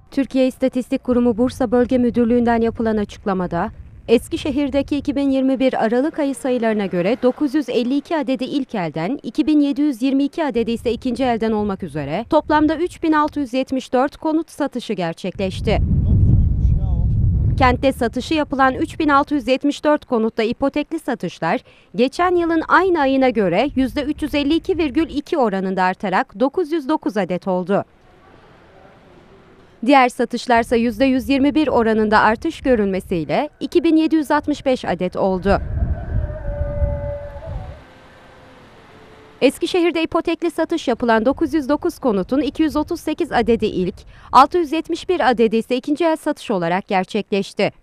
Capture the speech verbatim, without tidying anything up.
Türkiye İstatistik Kurumu Bursa Bölge Müdürlüğü'nden yapılan açıklamada, Eskişehir'deki iki bin yirmi bir Aralık ayı sayılarına göre dokuz yüz elli iki adedi ilk elden, iki bin yedi yüz yirmi iki adedi ise ikinci elden olmak üzere toplamda üç bin altı yüz yetmiş dört konut satışı gerçekleşti. Kentte satışı yapılan üç bin altı yüz yetmiş dört konutta ipotekli satışlar, geçen yılın aynı ayına göre yüzde üç yüz elli iki virgül iki oranında artarak dokuz yüz dokuz adet oldu. Diğer satışlarsa yüzde yüz yirmi bir oranında artış görülmesiyle iki bin yedi yüz altmış beş adet oldu. Eskişehir'de ipotekli satış yapılan dokuz yüz dokuz konutun iki yüz otuz sekiz adedi ilk, altı yüz yetmiş bir adedi ise ikinci el satış olarak gerçekleşti.